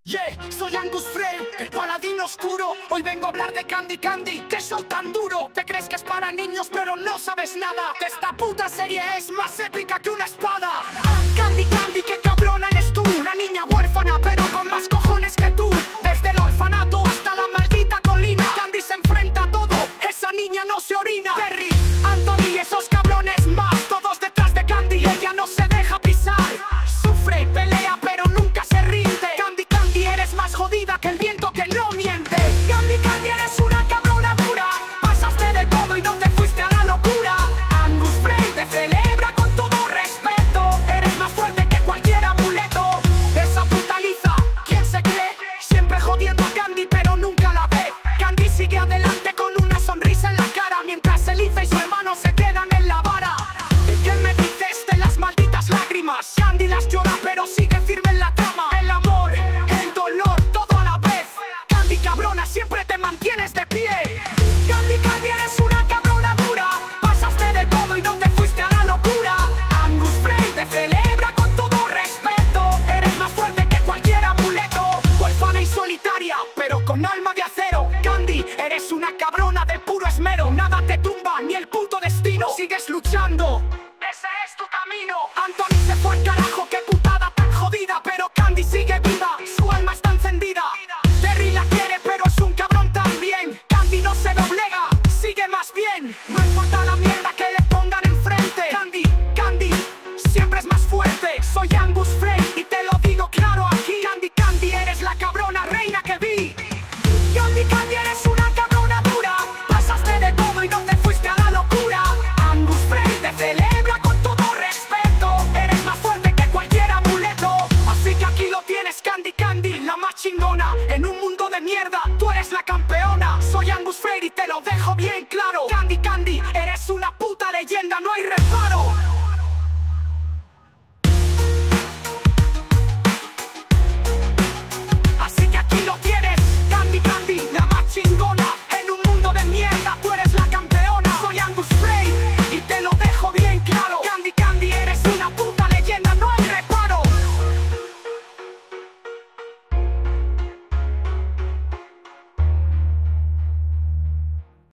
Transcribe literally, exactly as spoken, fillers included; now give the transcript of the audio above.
Yeah, soy Angus Frey, el paladín oscuro. Hoy vengo a hablar de Candy Candy, que soy tan duro. Te crees que es para niños, pero no sabes nada. Esta puta serie es más épica que una espada. Candy Candy, qué cabrona eres tú. Una niña huérfana, pero con más cojones que tú. Desde el orfanato hasta la maldita colina, Candy se enfrenta a todo, esa niña no se orina. Perry, Anthony, esos cabrones más, todos detrás de Candy, ella no se deja pisar. Sufre y pelea, pero nunca se rinde. Candy Candy, eres más jodida que el viento que no miente. Candy Candy, eres una cabrona dura. Pasaste de todo y no te fuiste a la locura. Angus Frey te celebra con todo respeto. Eres más fuerte que cualquier amuleto. Esa puta liza, ¿quién se cree? Siempre jodiendo a Candy, pero nunca la ve. Candy sigue adelante con una sonrisa en la cara, mientras Eliza y su hermano se quedan en la vara. ¿Qué me dices de las malditas lágrimas? Candy las llora, pero sigue firme en la trama. El amor, el dolor, todo a la vez. Candy cabrona, siempre te mantienes de pie. Candy Candy, eres una cabrona dura. Pasaste de todo y no te fuiste a la locura. Angus Frey te celebra con todo respeto. Eres más fuerte que cualquier amuleto. Huérfana y solitaria, pero con alma de acero. Candy, eres una cabrona de puro esmero. Nada te tumba, ni el puto destino. Sigues luchando, ese es tu camino. Anthony se fue al carajo, qué putada tan jodida, pero Candy sigue viva, su alma está encendida. Terry la quiere, pero es un cabrón también. Candy no se doblega, sigue más bien. No importa la mierda que le pongan enfrente. Candy, Candy, siempre es más fuerte. Soy Angus Frey y te lo digo claro aquí. Candy Candy, eres la cabrona reina que vi. Candy Candy, eres una cabrona dura. Pasaste de todo y no te fuiste a la locura. Angus Frey te celebra con todo respeto. Eres más fuerte que cualquier amuleto. Así que aquí lo tienes, Candy Candy, la más chingona. En un mundo de mierda, tú eres la campeona. Soy Angus Frey y te lo dejo bien claro. Candy Candy, eres una puta leyenda, no hay reparo.